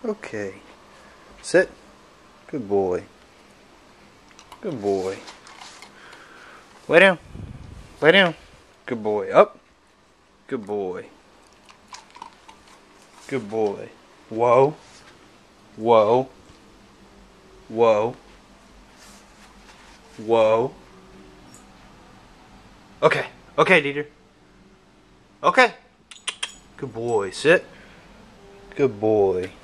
Okay. Sit. Good boy. Good boy. Lay down. Lay down. Good boy. Up. Good boy. Good boy. Whoa. Whoa. Whoa. Whoa. Okay. Okay, Dieter. Okay. Good boy. Sit. Good boy.